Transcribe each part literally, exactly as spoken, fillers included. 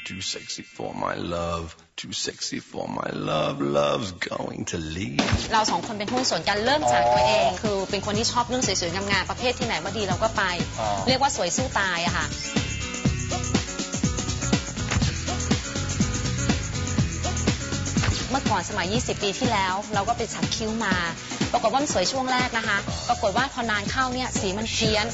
too sexy for my love too sexy for my love love's going to leave เราสองคนเป็นหุ้นส่วนกันเริ่มจากตัวเองคือเป็นคนที่ชอบเรื่องสวยๆงามๆประเภทที่ไหนว่าดีเราก็ไปเรียกว่าสวยสู้ตายอะค่ะเมื่อก่อนสมัยยี่สิบปีที่แล้วเราก็ไปสักคิ้วมาปรากฏว่ามันสวยช่วงแรกนะคะปรากฏว่าพอนานเข้าเนี่ยสีมันเพี้ยน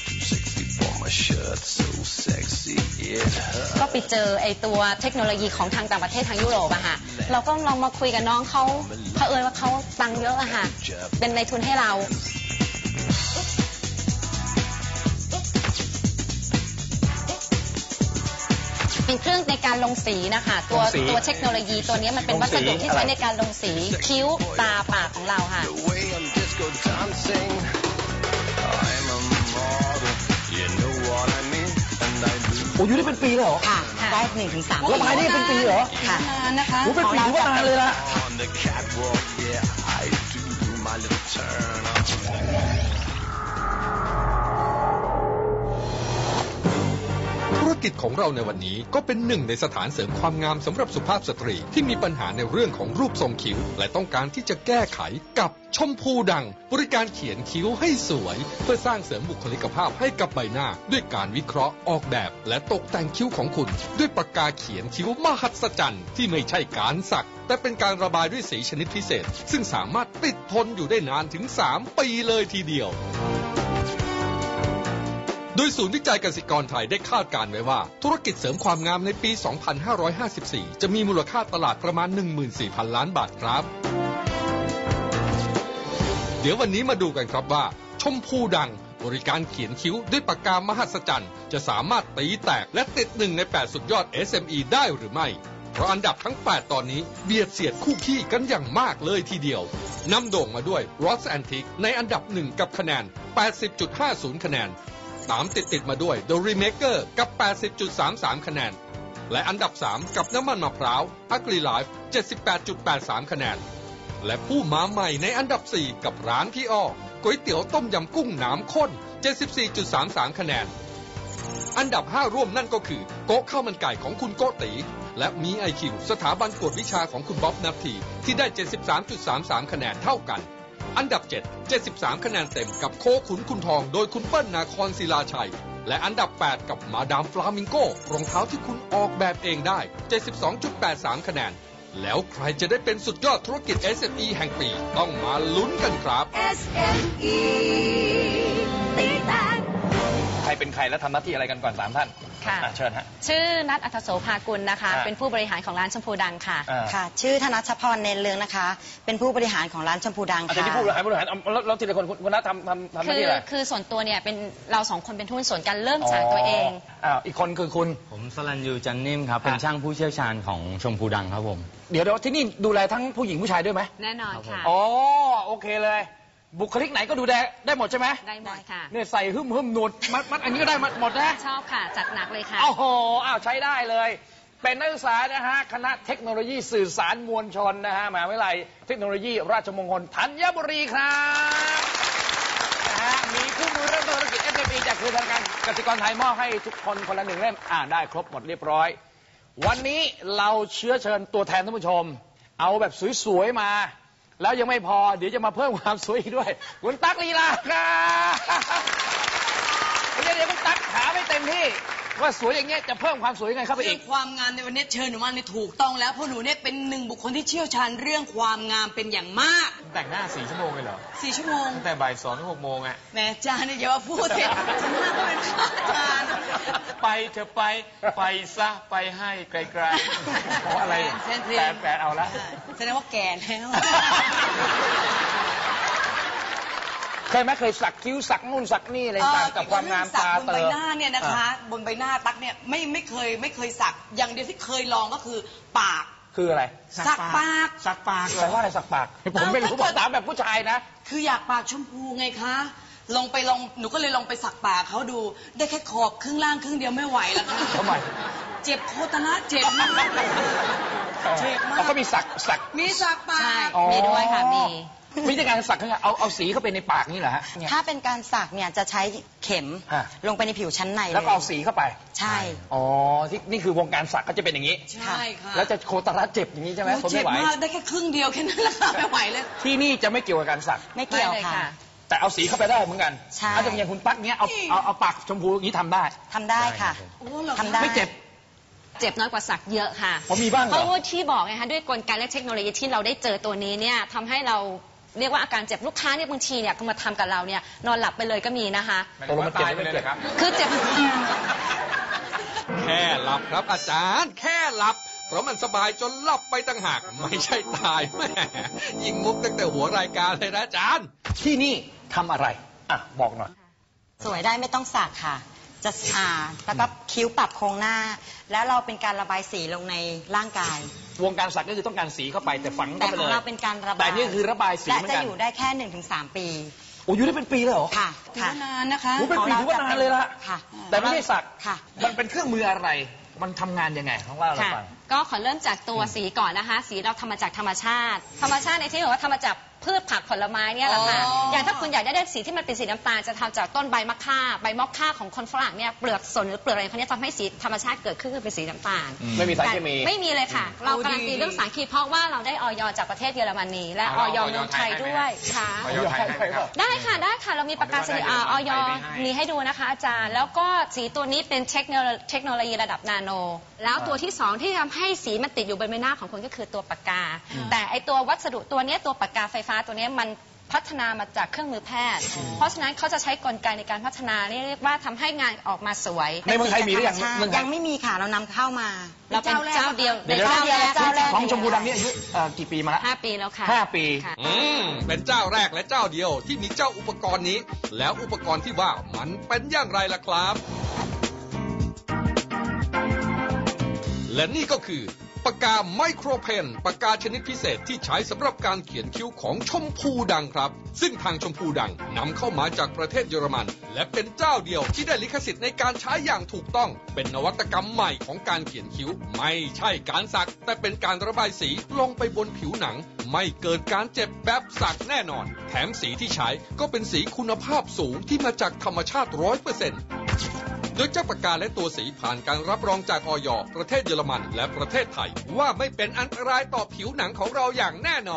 ก็ไปเจอไอตัวเทคโนโลยีของทางต่างประเทศทางยุโรปอะค่ะเราก็ลองมาคุยกับน้องเขาเผอิญว่าเขาตังค์เยอะอะค่ะเป็นนายทุนให้เราเป็นเครื่องในการลงสีนะคะตัวตัวเทคโนโลยีตัวนี้มันเป็นวัสดุที่ใช้ในการลงสีคิ้วตาปากของเราค่ะโอ้ยได้เป็นปีเลยเหรอค่ะได้หนึ่งถึงสามแล้วมาได้เป็นปีเหรอค่ะนานนะคะโอ้เป็นปีถือว่านานเลยละธุรกิจของเราในวันนี้ก็เป็นหนึ่งในสถานเสริมความงามสำหรับสุภาพสตรีที่มีปัญหาในเรื่องของรูปทรงคิ้วและต้องการที่จะแก้ไขกับชมพูดังบริการเขียนคิ้วให้สวยเพื่อสร้างเสริมบุคลิกภาพให้กับใบหน้าด้วยการวิเคราะห์ออกแบบและตกแต่งคิ้วของคุณด้วยปากกาเขียนคิ้วมหัศจรรย์ที่ไม่ใช่การสักแต่เป็นการระบายด้วยสีชนิดพิเศษซึ่งสามารถติดทนอยู่ได้นานถึงสามปีเลยทีเดียวโดยศูนย์วิจัยกสิกรไทยได้คาดการณ์ไว้ว่าธุรกิจเสริมความงามในปี สองพันห้าร้อยห้าสิบสี่ จะมีมูลค่าตลาดประมาณ หนึ่งหมื่นสี่พัน ล้านบาทครับเดี๋ยววันนี้มาดูกันครับว่าชมพูดังบริการเขียนคิ้วด้วยปากกามหัศจรรย์จะสามารถตีแตกและติดหนึ่งในแปดสุดยอด เอส เอ็ม อี ได้หรือไม่เพราะอันดับทั้งแปดตอนนี้เบียดเสียดคู่ขี้กันอย่างมากเลยทีเดียวนำโด่งมาด้วย Ross Antique ในอันดับหนึ่งกับคะแนน แปดสิบจุดห้าศูนย์ คะแนนตามติดติดมาด้วย The Remaker กับ แปดสิบจุดสามสาม คะแนนและอันดับสามกับน้ำมันมะพร้าว Agri Life เจ็ดสิบแปดจุดแปดสาม คะแนนและผู้มาใหม่ในอันดับสี่กับร้านพี่อ้อก๋วยเตี๋ยวต้มยำกุ้งน้ำข้น เจ็ดสิบสี่จุดสามสาม คะแนนอันดับห้าร่วมนั่นก็คือโก๊ะข้าวมันไก่ของคุณโกติและมี ไอ คิว สถาบันกวดวิชาของคุณบ๊อบนัทธีที่ได้ เจ็ดสิบสามจุดสามสาม คะแนนเท่ากันอันดับเจ็ด เจ็ดสิบสามคะแนนเต็มกับโคขุนคุณทองโดยคุณเปิ้ลนาครศิลาชัยและอันดับแปดกับมาดามฟลามิงโกรองเท้าที่คุณออกแบบเองได้ เจ็ดสิบสองจุดแปดสาม คะแนนแล้วใครจะได้เป็นสุดยอดธุรกิจ เอส เอ็ม อี แห่งปีต้องมาลุ้นกันครับเอส เอ็ม อี ตีแตกใครเป็นใครและทำหน้าที่อะไรกันก่อนสามท่านค่ะเชิญฮะชื่อนัทอัธโสภากุลนะคะเป็นผู้บริหารของร้านชมพูดังค่ะค่ะชื่อธนัชพรเนรเลืองนะคะเป็นผู้บริหารของร้านชมพูดังค่ะที่ผู้บริหารผู้บริหารเราทีละคนคุณนัททำทำทำหน้าที่อะไรคือส่วนตัวเนี่ยเป็นเราสองคนเป็นหุ้นส่วนกันเริ่มจากตัวเองอ้าวอีกคนคือคุณผมสรัญยูจันนิ่มครับเป็นช่างผู้เชี่ยวชาญของชมพูดังครับผมเดี๋ยวเดี๋ยวที่นี่ดูแลทั้งผู้หญิงผู้ชายด้วยไหมแน่นอนค่ะอ๋อโอเคเลยบุคลิกไหนก็ดูได้ได้หมดใช่ไหมได้หมดค่ะเนี่ยใส่หึ่มหึ่มหนวดมัดมัดอันนี้ก็ได้หมดนะชอบค่ะจัดหนักเลยค่ะโอ้โหอ้าวใช้ได้เลยเป็นนักศึกษานะฮะคณะเทคโนโลยีสื่อสารมวลชนนะฮะมหาวิทยาลัยเทคโนโลยีราชมงคลธัญบุรีครับนะฮะมีคู่มือเริ่มต้นธุรกิจ เอส เอ็ม อี จากธนาคารกสิกรไทยมอบให้ทุกคนคนละหนึ่งเล่มอ่าได้ครบหมดเรียบร้อยวันนี้เราเชื้อเชิญตัวแทนท่านผู้ชมเอาแบบสวยๆมาแล้วยังไม่พอเดี๋ยวจะมาเพิ่มความสวยอีกด้วยคุณตั๊กลีลาครับเดี๋ยวเดี๋ยวคุณตั๊กถามไม่เต็มที่ว่าสวยอย่างเงี้ยจะเพิ่มความสวยยังไงครับไปอีกความงามในวันนี้เชิญหนูมาในถูกต้องแล้วเพราะหนูเนี่ยเป็นหนึ่งบุคคลที่เชี่ยวชาญเรื่องความงามเป็นอย่างมากแต่งหน้าสี่ชั่วโมงเลยเหรอสี่ชั่วโมงแต่บ่ายสองถึงหกโมงอ่ะแม่จานเนี่ยอย่ามาพูดเสร็จฉันน่าก็เป็นจานไปเธอไปไปซะไปให้ไกลๆเพราะอะไรแปดแปดเอาละแสดงว่าแก่แล้วเคยไหมเคยสักคิ้วสักนู่นสักนี่อะไรต่างกับความงามตาเติมบนใบหน้าเนี่ยนะคะบนใบหน้าตั๊กเนี่ยไม่ไม่เคยไม่เคยสักอย่างเดียวที่เคยลองก็คือปากคืออะไรสักปากสักปากแปลว่าอะไรสักปากผมไม่รู้ภาษาแบบผู้ชายนะคืออยากปากชมพูไงคะลองไปลองหนูก็เลยลองไปสักปากเขาดูได้แค่ขอบครึ่งล่างครึ่งเดียวไม่ไหวแล้วค่ะทำไมเจ็บโคตรนะเจ็บมากเจ็บมากเขามีสักสักมีสักปากมีด้วยค่ะมีวิธีการสักคือเอาเอาสีเข้าไปในปากนี่เหรอฮะถ้าเป็นการสักเนี่ยจะใช้เข็มฮะลงไปในผิวชั้นในเลยแล้วก็เอาสีเข้าไปใช่อ๋อที่นี่คือวงการสักก็จะเป็นอย่างนี้ใช่ค่ะแล้วจะโคตรเจ็บอย่างนี้ใช่ไหมโอ้ทนเจ็ไม่บไหวมากได้แค่ครึ่งเดียวแค่นั้นแหละค่ะไม่ไหวเลยที่นี่จะไม่เกี่ยวกับการสักไม่เกี่ยวไม่เลยค่ะค่ะแต่เอาสีเข้าไปได้เหมือนกันใช่อาจจะอย่างคุณตั๊กเนี้ยเอาเอาเอาปากชมพูอย่างนี้ทำได้ทำได้ค่ะโอ้เหรอคะทำได้ไม่เจ็บเจ็บน้อยกว่าสักเยอะค่ะผมมีบ้างเหรอเพราะว่าที่บอกไงคะด้วยกลไกและเทคโนโลยีที่เราได้เจอตัวนี้เนี่ยทำให้เราเรียกว่าอาการเจ็บลูกค้าเนี่ยบางทีเนี่ยมาทำกับเราเนี่ยนอนหลับไปเลยก็มีนะคะตกลงมันเจ็บไม่เจ็บครับคือเจ็บแค่หลับครับอาจารย์ แค่หลับ เพราะมันสบายจนหลับไปต่างหาก ไม่ใช่ตายแม่ยิงมุกตั้งแต่หัวรายการเลยนะอาจารย์ที่นี่ทำอะไรอ่ะบอกหน่อยสวยได้ไม่ต้องสักค่ะ จะอ่าแล้วก็คิ้วปรับโครงหน้า แล้วเราเป็นการระบายสีลงในร่างกายวงการสักก็คือต้องการสีเข้าไปแต่ฝังแต่เข้าไปขเลองยเราเป็นการระบายแต่นี่คือระบายสีและเหมือนจะกันอยู่ได้แค่หนึ่งถึงสามปีโอ้อยู่ได้เป็นปีเลยเหรอค่ะถือค่ะว่านานนะคะโอ้เป็นปีถือว่านานเลยละค่ะแต่ไม่ได้สักค่ะมันเป็นเครื่องมืออะไร มันทำงานยังไงของเราเราค่ะฟังก็ขอเริ่มจากตัวสีก่อนนะคะ สีเราทำมาจากธรรมชาติ ธรรมชาติในที่บอกว่าทำมาจากพืชผักผลไม้เนี่ยแหละค่ะอ๋อออย่างถ้าคุณอยากได้สีที่มันเป็นสีน้ำตาลจะทำจากต้นใบมะค่าใบมะค่าของคนฝรั่งเนี่ยเปลือกสนหรือเปลือกอะไรเขาเนี่ยทำให้สีธรรมชาติเกิดขึ้นคือเป็นสีน้ำตาลไม่มีสารเคมีแต่ไม่มีเลยค่ะ เราการันตีเรื่องสารเคมีเพราะว่าเราได้ออยจากประเทศเยอรมนีและออยเมืองไทยด้วยค่ะออยไทยได้ไหมครับได้ค่ะได้ค่ะเรามีประกาศนียออยมีให้ดูนะคะอาจารย์ แล้วก็สีตัวนี้เป็นเทคโนโลยีเทคโนโลยีระดับนาโน แล้วตัวที่สองที่ทำให้สีมันติดอยู่บนใบหน้าของคุณก็คือตัวปากกา แต่ไอตัววัสดุตัวเนี้ยตัวปากกาไฟฟ้าตัวเนี้ยมันพัฒนามาจากเครื่องมือแพทย์ เพราะฉะนั้นเขาจะใช้กลไกในการพัฒนาเรียกว่าทำให้งานออกมาสวยในเมืองไทยมีหรือยังใช่เมืองไทยยังไม่มีค่ะเรานำเข้ามาเราเป็นเจ้าเดียวเดี๋ยวเจ้าแรกเจ้าแรกของชมพูดำนี่อายุเอ่อกี่ปีมาแล้วห้าปีแล้วค่ะห้าปีค่ะอืม เป็นเจ้าแรกและเจ้าเดียวที่มีเจ้าอุปกรณ์นี้ แล้วอุปกรณ์ที่ว่ามันเป็นอย่างไรล่ะครับ และนี่ก็คือปากกาไมโครเพนปากกาชนิดพิเศษที่ใช้สำหรับการเขียนคิ้วของชมพูดังครับ ซึ่งทางชมพูดังนำเข้ามาจากประเทศเยอรมัน และเป็นเจ้าเดียวที่ได้ลิขสิทธิ์ในการใช้อย่างถูกต้อง เป็นนวัตกรรมใหม่ของการเขียนคิ้ว ไม่ใช่การสัก แต่เป็นการระบายสีลงไปบนผิวหนัง ไม่เกิดการเจ็บแบบสักแน่นอน แถมสีที่ใช้ก็เป็นสีคุณภาพสูงที่มาจากธรรมชาติ ร้อยเปอร์เซ็นต์ โดยเจ้าปากกาและตัวสีผ่านการรับรองจากอย.ประเทศเยอรมันและประเทศไทย ว่าไม่เป็นอันตรายต่อผิวหนังของเราอย่างแน่นอน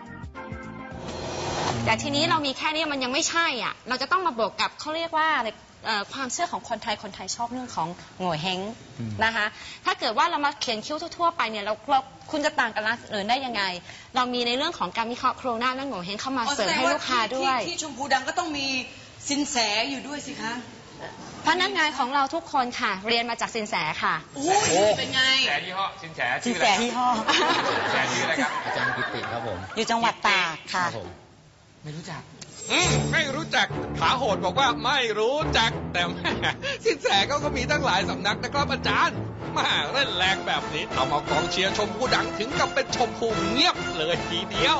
แต่ทีนี้เรามีแค่นี้มันยังไม่ใช่อ่ะ เราจะต้องมาบวกกับเขาเรียกว่าเอ่อความเชื่อของคนไทย คนไทยชอบเรื่องของโง่เฮงนะคะ ถ้าเกิดว่าเรามาเขียนคิ้วทั่วๆไปเนี่ยเราเราคุณจะต่างกับร้านอื่นได้ยังไง เรามีในเรื่องของการวิเคราะห์โครงหน้าและโง่เฮงเข้ามาเสริมให้ลูกค้าด้วยที่ที่ชมพูดังก็ต้องมีสินแสอยู่ด้วยสิคะพนักงานของเราทุกคนค่ะ เรียนมาจากสินแสค่ะโอ้ยเป็นไงแสยี่ห้อสินแสสินแสที่ห้อแสชื่ออะไรครับอาจารย์กิติครับผมอยู่จังหวัดตากค่ะครับผมไม่รู้จักอืมไม่รู้จักขาโหดบอกว่าไม่รู้จัก แต่แม่สินแสเขาก็มีตั้งหลายสำนักนะครับอาจารย์มาเล่นแรงแบบนี้ทำเอากองเชียร์ชมพูดังถึงกับเป็นชมพูเงียบเลยทีเดียว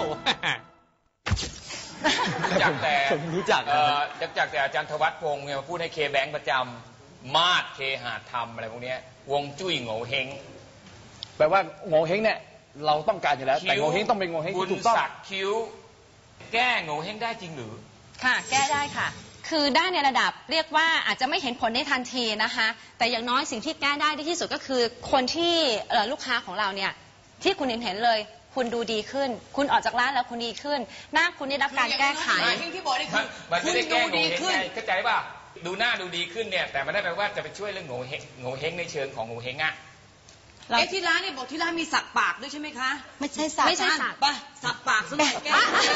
จากแต่ผมรู้จักเอ่อจากจากแต่อาจารย์ธวัฒน์พงศ์เนี่ยมาพูดให้เคแบงค์ประจำมาดเคหาธรรมอะไรพวกเนี้ยวงจุ้ยโง่เฮงแปลว่าโง่เฮงเนี่ยเราต้องการอยู่แล้วแต่โง่เฮงต้องเป็นโง่เฮงที่ถูกต้องคุณสักคิ้ว แก้โง่เฮงได้จริงหรือค่ะ แก้ได้ค่ะ คือได้ในระดับเรียกว่าอาจจะไม่เห็นผลในทันทีนะคะ แต่อย่างน้อยสิ่งที่แก้ได้ดีที่สุดก็คือคนที่เอ่อลูกค้าของเราเนี่ยที่คุณเห็นเห็นเลย คุณดูดีขึ้น คุณออกจากร้านแล้วคุณดีขึ้น หน้าคุณได้รับการแก้ไขที่ที่บอกนี่คือมันไม่คุณได้แก้ดูโง่ดีเฮงขึ้นไงเข้าใจป่ะ ดูหน้าดูดีขึ้นเนี่ย แต่ไม่ได้แปลว่าจะไปช่วยเรื่องโง่เฮงโง่เฮงในเชิงของโง่เฮงอ่ะเราเอ๊ะที่ร้านเนี่ยบอกที่ร้านมีสักปากด้วยใช่ไหมคะไม่ใช่สักไม่ใช่สักไปสักปากซะหน่อยแก้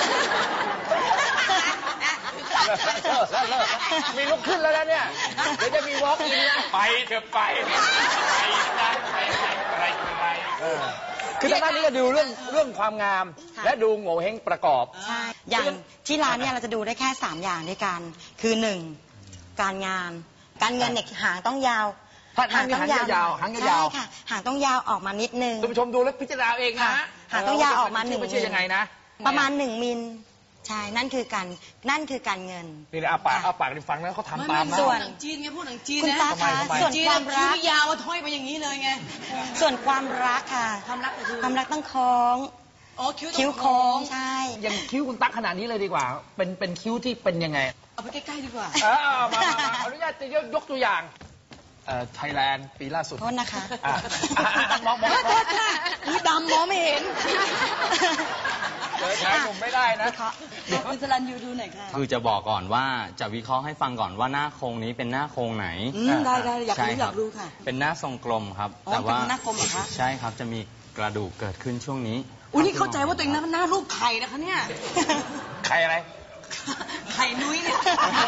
มีลุกขึ้นแล้วนะเนี่ย เดี๋ยวจะมีวอล์กอินนะไปเถอะไปไปได้ไปไปไปคือทางด้านนี้ก็ดูเรื่องเรื่องความงามค่ะและดูโง่เฮงประกอบใช่ อย่างที่ร้านเนี่ยเราจะดูได้แค่สามอย่างด้วยกัน คือหนึ่งการงาน การเงินเนี่ยหางต้องยาวหางต้องยาวหางยาวใช่ค่ะ หางต้องยาวออกมานิดนึงคุณผู้ชมดูแล้วพิจารณาเองนะค่ะหางต้องยาวออกมาหนึ่งไม่ใช่ยังไงนะประมาณหนึ่งมิล ใช่ นั่นคือการ นั่นคือการเงินนี่นะอาปากอาปากดิฟังนะเขาทำตามนะส่วนหนังจีนไงพวกหนังจีนคุณนะตาคะทำไมทำไมส่วนจีนความคิ้รัวกยาวว่าห้อยไปอย่างนี้เลยไงส่วนความรักค่ะความรักก็คือความรักต้องคล้องอ๋อคิ้วคิ้วโค้งใช่อย่างคิ้วคุณตั๊กขนาดนี้เลยดีกว่า เป็นเป็นคิ้วที่เป็นยังไงเอาไปใกล้ๆดีกว่าเออมามามาอนุญาตจะยกตัวอย่างเอ่อไทยแลนด์ปีล่าสุดโทษนะคะอ่ะอ่ะอ่ะมองมองโทษค่ะนี่ดำมองไม่เห็นเจอชายหนุ่มไม่ได้นะเดี๋ยวคุณสรัญยูดูหน่อยค่ะคือจะบอกก่อนว่าจะวิเคราะห์ให้ฟังก่อนว่าหน้าโครงนี้เป็นหน้าโครงไหนอืมได้ได้อยากใช่รู้คอยารับกรู้ค่ะเป็นหน้าทรงกลมครับอ๋อแต่ว่าเป็นหน้ากลมเหรอคะใช่ครับจะมีกระดูกเกิดขึ้นช่วงนี้อุ้ยนี่เข้าใจว่าตัวเองหน้าหน้ารูปไข่นะคะเนี่ยใครอะไรไข่นุ้ยเนี่ย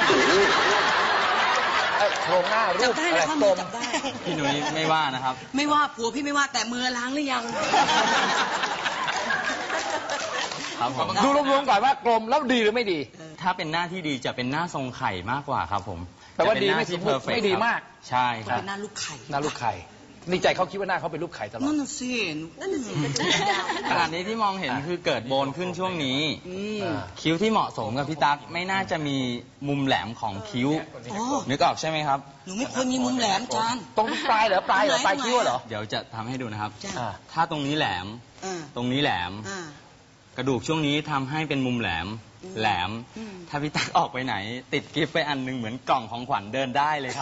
เอ้ยโครงหน้ารูจัปบได้อะไรนะคะกลมือมจับได้พี่นุ้ยไม่ว่านะครับไม่ว่าผัวพี่ไม่ว่าแต่มือล้างหรือยังครับผมดูรวมๆก่อนว่ากลมแล้วดีหรือไม่ดีถ้าเป็นหน้าที่ดีจะเป็นหน้าทรงไข่มากกว่าครับผมแต่ว่าจะเป็นดีหน้ไม่ที่สมบูรณ์ perfect ไม่ดีครับมากใช่ครับเป็นหน้าลูกไข่หน้าลูกไข่นี่ใจเขาคิดว่าหน้าเขาเป็นรูปไข่ตลอดนั่นน่ะสินั่นน่ะสิขนาดนี้ที่มองเห็นคือเกิดโบนขึ้นช่วงนี้อืมคิ้วที่เหมาะสมกับพี่ตั๊กไม่น่าจะมีมุมแหลมของคิ้วอ๋อนึกออกใช่ไหมครับหนูไม่ควรมีมุมแหลมจานตรงปลายเหรอปลายเหรอตรงไหนปลายคิ้วเหรอเดี๋ยวจะทำให้ดูนะครับจ้ะอ่าถ้าตรงนี้แหลมอ่าตรงนี้แหลมอ่ากระดูกช่วงนี้ทำให้เป็นมุมแหลมอืมแหลมอืมถ้าพี่ตั๊กออกไปไหน ติดกิฟต์ไปอันหนึงเหมือนกล่องของขวัญเดินได้เลยครับ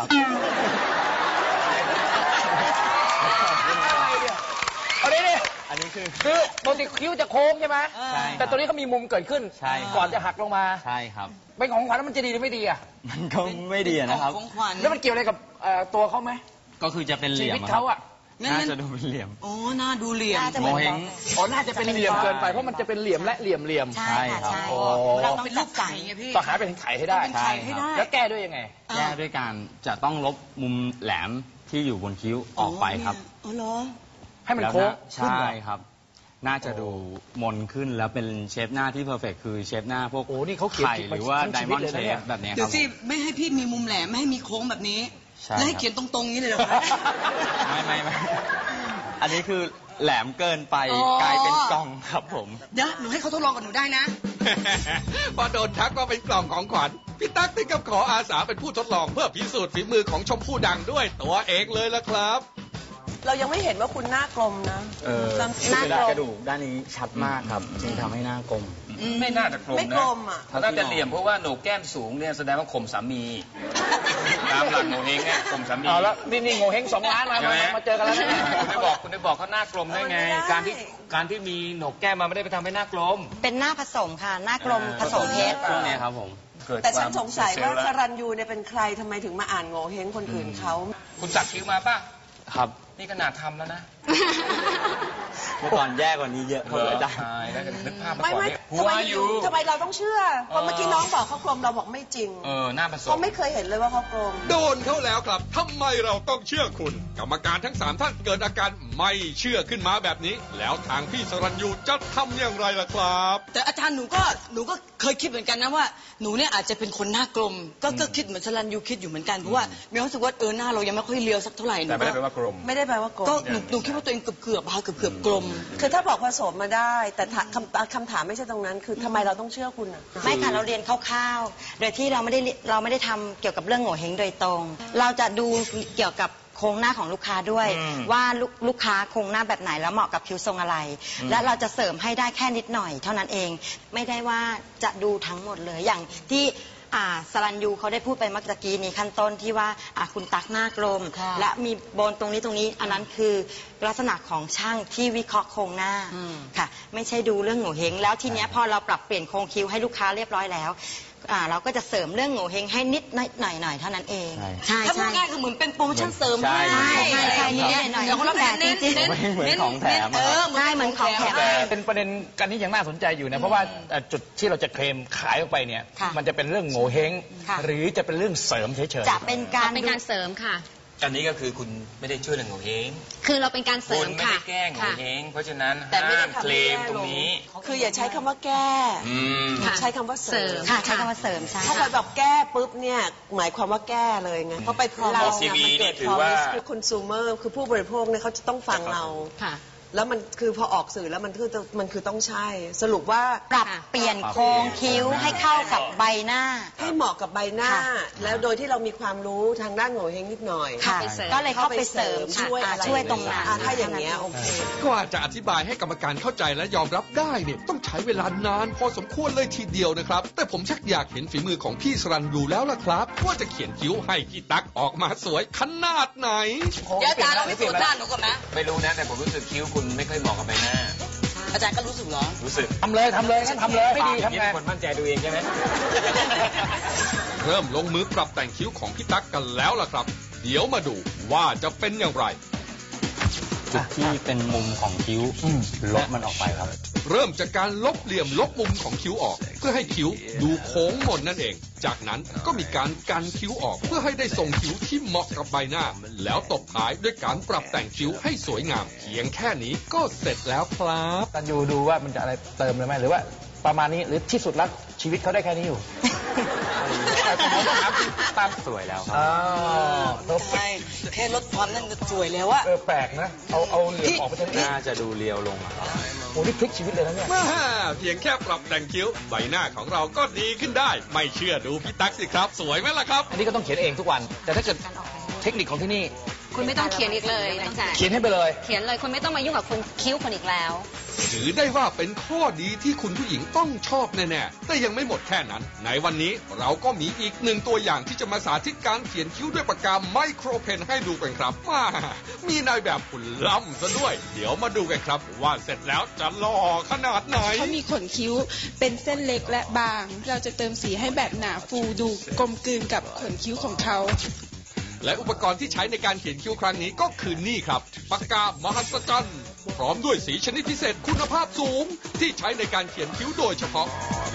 เอาดิดิอันนี้คือคือปกติคิ้วจะโค้งใช่ไหมใช่แต่ตัวนี้เขามีมุมเกิดขึ้นใช่ครับก่อนจะหักลงมาใช่ครับเป็นของขวัญแล้วมันจะดีหรือไม่ดีอ่ะมันก็ไม่ดีนะครับของขวัญแล้วมันเกี่ยวอะไรกับเอ่อตัวเขาไหมก็คือจะเป็นเหชีลี่ยมวิตอะครัเขาบอ่ะงั้นน่างั้นจะดูเป็นเหลี่ยมอ๋อหน้าดูเหลี่ยมน่าจะโงเหมือนเห้งอ๋อ น่าจะเป็นเหลี่ยมเกินไป เพราะมันจะเป็นเหลี่ยมและเหลี่ยมเหลี่ยมใช่ค่ะใช่ครับใช่โอ้เราต้องเป็นจัลูดกสรไข่รไงพี่ต้องหาเป็นไข่ให้ได้เป็นไข่ให้ได้แล้วแก้ด้วยยังไงแก้ด้วยการจะต้องลบมุมแหลมที่อยู่บนคิ้วออกไปครับอ๋อเหรอให้มันแล้วโค้งน่าขึ้นใช่เหรอครับ น่าจะดูมนขึ้นแล้วเป็นเชฟหน้าที่เพอร์เฟกคือเชฟหน้าพวกโอ้นี่เขาเขียนไข่หรือว่าทั้งไดชีมวิตอนด์เลยเชนะเนี่ยฟแบบเนี้ยคเดี๋ยรัวบสิไม่ให้พี่มีมุมแหลมไม่ให้มีโค้งแบบนี้ใช่แล้วให้ครับเขียนตรงๆนี้เลยเหรอคะไม่ไม่ไม่อันนี้คือแหลมเกินไปอ๋อกลายเป็นกล่องครับผมเดี๋ยวหนูให้เขาทดลองกับหนูได้นะพอโดนทักว่าเป็นกล่องของขวัญพี่ตั๊กถึงกับขออาสาเป็นผู้ทดลองเพื่อพิสูจน์ฝีมือของชมพู่ดังด้วยตัวเองเลยละครับเรายังไม่เห็นว่าคุณหน้ากลมนะเออหน้ากลมกระดูกด้านนี้ชัดมากครับ จึงทำให้หน้ากลมไม่น่าจะกลมไม่นะกลมอ่ะน่าจะเหลี่ยมเพราะว่าโหนกแก้มสูงเนี่ยแสดงว่าข่มสามี ตามหลักโงเฮงเนี่ยข่มสามีเอาแล้วนี่นี่โงเฮงสองล้านมาใช่ไหมมามาเจอกันแล้วนะคุณได้บอกคุณได้บอกเขาหน้ากลมได้ไงเออไม่ได้การที่การที่มีโหนกแก้มมาไม่ได้ไปทำให้หน้ากลมเป็นหน้าผสมค่ะ หน้ากลมผสมเพชรช่วงนี้ครับผมเกิดแต่คฉัวาน มสงสัยว่าเซลล์สแล้วรัญยูเนี่ยเป็นใครทำไมถึงมาอ่านโงเฮงคนอื่นเขาคุณสักคิ้วมาป่ะครับนี่ขนาดทำแล้วนะเมื่อก่อนแย่กว่านี้เยอะครับอาจารย์ใช่แล้วก็นึกภาพมาไม่ก่อนไม่เนี่ยหัทำวไมอยู่ทำไมเราต้องเชื่อเพราะเมื่อกี้น้องบอกเขากลมเราบอกไม่จริงเออหน้าผสเขามไม่เคยเห็นเลยว่าเขากลมโดนเขาแล้วครับทำไมเราต้องเชื่อคุณ กรรมการทั้งสามท่านเกิดอาการไม่เชื่อขึ้นมาแบบนี้ แล้วทางพี่สรัญยูจะทำอย่างไรล่ะครับแต่อาจารย์หนูก็หนูก็เคยคิดเหมือนกันนะว่าหนูเนี่ยอาจจะเป็นคนหน้ากลม ก็ก็คิดเหมือนสรัญยูคิดอยู่เหมือนกันเพราะว่ามีความรู้สึกว่าเออหน้าเรายังไม่ค่อยเรียวสักเท่าไหร่หนูแต่ไม่ได้แปลก็ว่ากลมไม่ได้แปลว่ากลมก็หนูหนูคิดว่าตัวเองเกือบเกือบๆค่ะเกือบเกือบๆกลมคือถ้าบอกผสมมาได้ แต่ถาคำคำถามไม่ใช่ตรงนั้น คือทำไมเราต้องเชื่อคุณอ่ะไม่ค่ะเราเรียนคร่าวๆ โดยที่เราไม่ได้เรียเราไม่ได้ทำเกี่ยวกับเรื่องโงเ่เฮงโดยตรง เราจะดูเกี่ยวกับโครงหน้าของลูกค้าด้วยอืมว่าลูกลูกค้าโครงหน้าแบบไหนแล้วเหมาะกับคิ้วทรงอะไร และเราจะเสริมให้ได้แค่นิดหน่อย เท่านั้นเอง ไม่ได้ว่าจะดูทั้งหมดเลยอย่างที่อ่าสรัญยูเขาได้พูดไปเมื่อกี้นี้ขั้นต้นที่ว่าอ่าคุณตักหน้ากลมค่ะและมีโบนตรงนี้ตรงนี้อันนั้นคือลักษณะของช่างที่วิเคราะห์โครงหน้าอืมค่ะไม่ใช่ดูเรื่องโงเ่เฮงแล้วทีเนี้ยพอเราปรับเปลี่ยนโครงคิ้วให้ลูกค้าเรียบร้อยแล้วอ่าเราก็จะเสริมเรื่องโงเ่เฮงให้นิดหน่อยหน่อยหน่อยเท่านั้นเองใช่ใช่ถ้าพูดใช่ง่ายคือเหมือนเป็นโปรโมชั่นเสริมใช่ใช่ใช่ใช่นิดๆหน่อยๆเดี๋ยวคนละแบบแต่จริงๆเน้นเหมือนของแถมอะเออใช่เหมือนของแถมแต่เป็นประเด็นกันนี้ยังน่าสนใจอยู่นะ เพราะว่าเอ่อจุดที่เราจะเคลมขายออกไปเนี่ยค่ะมันจะเป็นเรื่องโงเฮงค่ะหรือจะเป็นเรื่องเสริมเฉยจะเป็นการเป็นการเสริมค่ะอันนี้ก็คือคุณไม่ได้ช่วยเรื่องโงเฮงคือเราเป็นการเสริคุมณไม่ค่ะได้แกล้งโงค่ะเฮงเพราะฉะนั้นแต่ไม่ได้ห้ามทำเคลให้มแย่ตรงลงนี้คืออย่าใช้คำว่าแก้อืมค่ะใช้คำว่าเสริมค่ะใช้คำว่าเสริมใช่ถ้าไปแบบแก้ปุ๊บเนี่ยหมายความว่าแก้เลยไงเพราะไปพรอมเราเนี่ยมันเกิดถืพอรอว่ามิสคือคอน sumer คือผู้บริโภคเนี่ยเขาจะต้องฟังเราค่ะแล้วมันคือพอออกสื่อแล้วมันคือมันคือต้องใช่สรุปว่าปรับเปลี่ยนโครงคิ้วให้เข้ากับใบหน้าให้เหมาะกับใบหน้า แล้วโดยที่เรามีความรู้ทางด้านโงเ่เฮงนิดหน่อยค่ะก็เลยเข้าไปเสริมช่วยช่วยตรงนั้นถ้าอย่างเงี้ยโอเคกว่าจะอธิบายให้กรรมการเข้าใจและยอมรับได้เนี่ยต้องใช้เวลานานพอสมควรเลยทีเดียวนะครับแต่ผมชักอยากเห็นฝีมือของพี่สรัญยูแล้วล่ะครับว่าจะเขียนคิ้วให้พี่ตั๊กออกมาสวยขนาดไหนเดี๋ยวอาจารย์เราไม่สูดด้านหนูก่อนนะไม่รู้นะแต่ผมรู้สึกคิ้วคุณไม่ค่อยเหมาะกับใบหน้าอาจารย์ก็รู้สึกเหรอรู้สึกทำเลยทำเลยงั้นทำเลยไม่ดีทำไงคนมั่นใจดูเองใช่ไหมเริ่มลงมือปรับแต่งคิ้วของพี่ตั๊กกันแล้วล่ะครับเดี๋ยวมาดูว่าจะเป็นอย่างไรจุดที่เป็นมุมของคิ้วลบมันออกไปครับเริ่มจากการลบเหลี่ยมลบมุมของคิ้วออกเพื่อให้คิ้วดูโค้งมนนั่นเองจากนั้นก็มีการกันคิ้วออกเพื่อให้ได้ทรงคิ้วที่เหมาะกับใบหน้าแล้วตบท้ายด้วยการปรับแต่งคิ้วให้สวยงามเพียงแค่นี้ก็เสร็จแล้วครับตันยูดูว่ามันจะอะไรเติมเลยไหมหรือว่าประมาณนี้หรือที่สุดแล้วชีวิตเขาได้แค่นี้อยู่ตามสวยแล้วครับใช่แค่ลดความนั่นก็สวยแล้วอะเออแปลกนะเอาเอาเหลี่ยมออกไปทั้งนี้น่าจะดูเรียวลงโอ้นี่พลิกชีวิตเลยนะเนี่ยเพียงแค่ปรับแต่งคิ้วใบหน้าของเราก็ดีขึ้นได้ไม่เชื่อดูพี่ตั๊กสิครับสวยไหมล่ะครับอันนี้ก็ต้องเขียนเองทุกวันแต่ถ้าเกิดเทคนิคของที่นี่คุณไม่ต้องเขียนอีกเลยนะจ๊ะเขียนให้ไปเลยเขียนเลยคุณไม่ต้องมายุ่งกับคนคิ้วคนอีกแล้วถือได้ว่าเป็นข้อดีที่คุณผู้หญิงต้องชอบแน่ๆแต่ยังไม่หมดแค่นั้นในวันนี้เราก็มีอีกหนึ่งตัวอย่างที่จะมาสาธิตการเขียนคิ้วด้วยปากกาไมโครเพนให้ดูกันครับมามีนายแบบหุ่นล่ำซะด้วยเดี๋ยวมาดูกันครับว่าเสร็จแล้วจะหล่อขนาดไหนเขามีขนคิ้วเป็นเส้นเล็กและบางเราจะเติมสีให้แบบหนาฟูดูกลมกลืนกับขนคิ้วของเขาและอุปกรณ์ที่ใช้ในการเขียนคิ้วครั้งนี้ก็คือนี่ครับปากกามหัศจรรย์พร้อมด้วยสีชนิดพิเศษคุณภาพสูงที่ใช้ในการเขียนคิ้วโดยเฉพาะ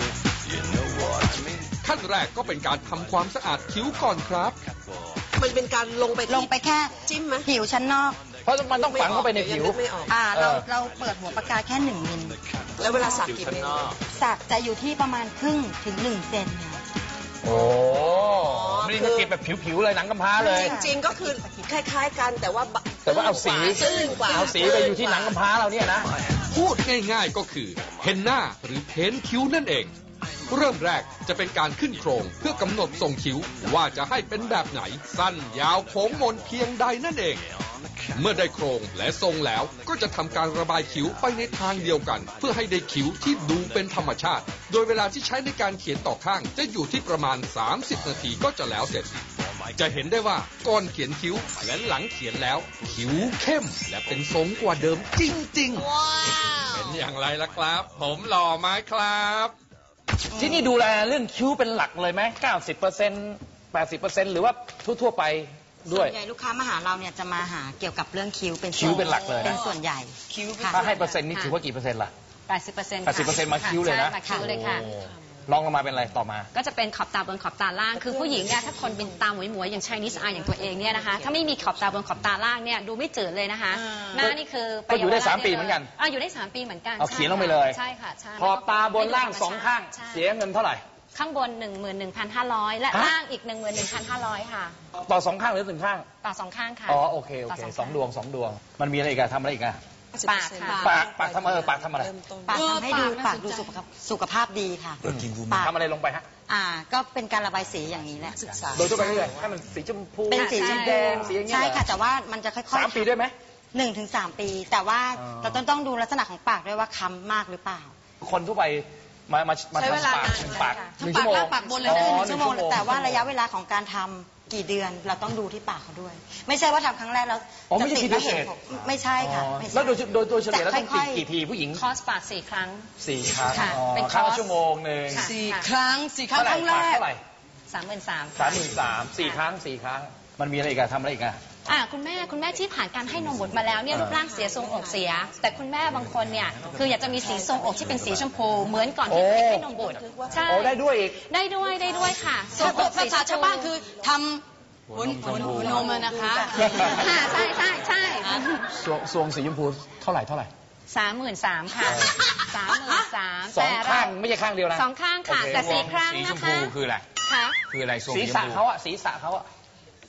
ขั้นแรกก็เป็นการทำความสะอาดคิ้วก่อนครับมันเป็นการลงไปลงไปแค่จิ้มไหมผิวชั้นนอกเพราะมันต้องฝังเข้าไปในผิวอ่าเราเราเปิดหัวปากกาแค่หนึ่งมิลแล้วเวลาสักกี่มิลสักจะอยู่ที่ประมาณครึ่งถึงหนึ่งเซนโอ้ไม่ได้เก็บแบบผิวๆเลยหนังกำพร้าเลยจริงๆก็คือคล้ายๆกันแต่ว่าแต่ว่าเอาสีเอาสีไปอยู่ที่หนังกำพร้าเราเนี่ยนะพูดง่ายๆก็คือเพ้นหน้าหรือเพ้นคิ้วนั่นเองเริ่มแรกจะเป็นการขึ้นโครงเพื่อกำหนดทรงคิ้วว่าจะให้เป็นแบบไหนสั้นยาวโค้งมนเพียงใดนั่นเองเมื่อได้โครงและทรงแล้วก็จะทำการระบายคิ้วไปในทางเดียวกันเพื่อให้ได้คิ้วที่ดูเป็นธรรมชาติโดยเวลาที่ใช้ในการเขียนต่อข้างจะอยู่ที่ประมาณสามสิบนาทีก็จะแล้วเสร็จจะเห็นได้ว่าก่อนเขียนคิ้วและหลังเขียนแล้วคิ้วเข้มและเป็นทรงกว่าเดิมจริงๆเป็นอย่างไรล่ะครับผมหล่อไหมครับที่นี่ดูแลเรื่องคิ้วเป็นหลักเลยไหมเก้าสิบเปอร์เซ็นต์แปดสิบเปอร์เซ็นต์หรือว่าทั่วๆไปด้วยส่วนใหญ่ลูกค้ามาหาเราเนี่ยจะมาหาเกี่ยวกับเรื่องคิ้วเป็นคิ้วเป็นหลักเลยเป็นส่วนใหญ่คิ้วถ้าให้เปอร์เซ็นต์นี่ถือว่ากี่เปอร์เซ็นต์ล่ะแปดสิบเปอร์เซ็นต์แปดสิบเปอร์เซ็นต์มาคิ้วเลยนะมาคิ้วเลยค่ะลองลงมาเป็นอะไรต่อมาก็จะเป็นขอบตาบนขอบตาล่างคือผู้หญิงเนี่ยถ้าคนเป็นตาหมวยหมวยอย่างชายนิสอาอย่างตัวเองเนี่ยนะคะถ้าไม่มีขอบตาบนขอบตาล่างเนี่ยดูไม่จืดเลยนะคะหน้านี่คือก็อยู่ได้สามปีเหมือนกันอ่าอยู่ได้สามปีเหมือนกันเอาเขียนลงไปเลยใช่ค่ะใช่ขอบตาบนล่างสองข้างเสียเงินเท่าไหร่ข้างบน หนึ่งหมื่นหนึ่งพันห้าร้อย และล่างอีก หนึ่งหมื่นหนึ่งพันห้าร้อย ค่ะต่อสองข้างหรือหนึ่งข้างต่อสองข้างค่ะอ๋อโอเคโอเคสองดวงสองดวงมันมีอะไรอีกอะทำอะไรอีกอะปากค่ะปากปากทำอะไรปากทำอะไรปากทำให้ดูปากดูสุขภาพดีค่ะปากทำอะไรลงไปฮะอ่าก็เป็นการระบายสีอย่างนี้แหละโดยทั่วไปเลยให้มันสีชมพูเป็นสีแดงสีอย่างเงี้ยใช่ค่ะแต่ว่ามันจะค่อยๆสามปีได้ไหมหนึ่งถึงสามปีแต่ว่าเราต้องต้องดูลักษณะของปากด้วยว่าค้ำมากหรือเปล่าคนทั่วไปมามามาทำปากปากหนึ่งชั่วโมงปากบนเลยนะหนึ่งชั่วโมงแต่ว่าระยะเวลาของการทำกี่เดือนเราต้องดูที่ปากเขาด้วยไม่ใช่ว่าทำครั้งแรกแล้วจะติดแล้วเห็นไม่ใช่ค่ะแล้วโดยโดยโดยเฉลี่ยแล้วต้องติดกี่ทีผู้หญิงคอสปากสี่ครั้งสี่ครั้งเป็นครั้งละชั่วโมงหนึ่งสี่ครั้งสี่ครั้งครั้งแรกสามหมื่นสามสามหมื่นสามสี่ครั้งสี่ครั้งมันมีอะไรอีกทำอะไรอีกอะอ่าคุณแม่คุณแม่ที่ผ่านการให้นมบุตรมาแล้วเนี่ยรูปร่างเสียทรงอกเสียแต่คุณแม่บางคนเนี่ยคืออยากจะมีสีทรงอกที่เป็นสีชมพูเหมือนก่อนที่ให้นมบุตรใช่ได้ด้วยอีกได้ด้วยได้ด้วยค่ะทรงอกภาษาชาวบ้านคือทำหุ่นหุ่นหุ่นนมนะคะค่ะใช่ใช่ใช่ทรงสีชมพูเท่าไหร่เท่าไหร่สามหมื่นสามค่ะสามหมื่นสามสองข้างไม่ใช่ข้างเดียวนะสองข้างค่ะแต่สี่ครั้งนะคะสีชมพูคืออะไรคะคืออะไรศีรษะเขาอะศีรษะเขาอะ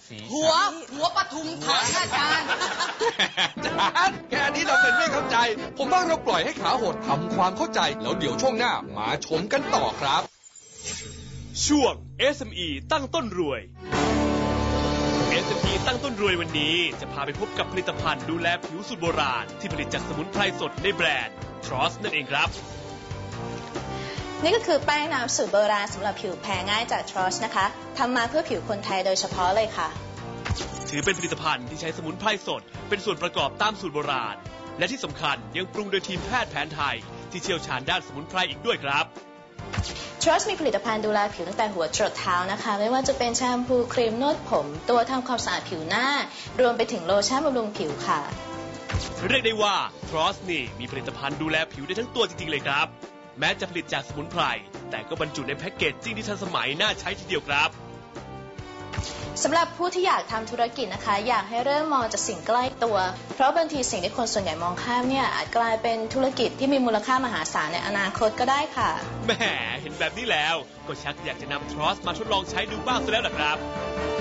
หัวหัวปทุมถังอาจารย์อาจารย์แค่นี้เราเป็นไม่เข้าใจ ผมว่าเราปล่อยให้ขาโหดทำความเข้าใจแล้วเดี๋ยวช่วงหน้ามาชมกันต่อครับช่วง เอส เอ็ม อี ตั้งต้นรวย เอส เอ็ม อี ตั้งต้นรวยวันนี้จะพาไปพบกับผลิตภัณฑ์ดูแลผิวสูตรโบราณที่ผลิตจากสมุนไพรสดในแบรนด์ ทรอส นั่นเองครับนี่ก็คือแป้งน้ำสูตรโบราณสำหรับผิวแพ้ง่ายจากทรอสนะคะทำมาเพื่อผิวคนไทยโดยเฉพาะเลยค่ะถือเป็นผลิตภัณฑ์ที่ใช้สมุนไพรสดเป็นส่วนประกอบตามสูตรโบราณและที่สำคัญยังปรุงโดยทีมแพทย์แผนไทยที่เชี่ยวชาญด้านสมุนไพรอีกด้วยครับทรอสมีผลิตภัณฑ์ดูแลผิวตั้งแต่หัวจรดเท้านะคะไม่ว่าจะเป็นแชมพูครีมนวดผมตัวทำความสะอาดผิวหน้ารวมไปถึงโลชั่นบำรุงผิวค่ะเรียกได้ว่าทรอสนี่มีผลิตภัณฑ์ดูแลผิวได้ทั้งตัวจริงๆเลยครับแม้จะผลิตจากสมุนไพรแต่ก็บรรจุในแพ็กเกจจิ้งที่ทันสมัยน่าใช้ทีเดียวครับสำหรับผู้ที่อยากทำธุรกิจนะคะอยากให้เริ่มมองจากสิ่งใกล้ตัวเพราะบางทีสิ่งที่คนส่วนใหญ่มองข้ามเนี่ยอาจกลายเป็นธุรกิจที่มีมูลค่ามหาศาลในอนาคตก็ได้ค่ะแหมเห็นแบบนี้แล้วก็ชักอยากจะนำทรอสมาทดลองใช้ดูบ้างซะแล้วล่ะครับ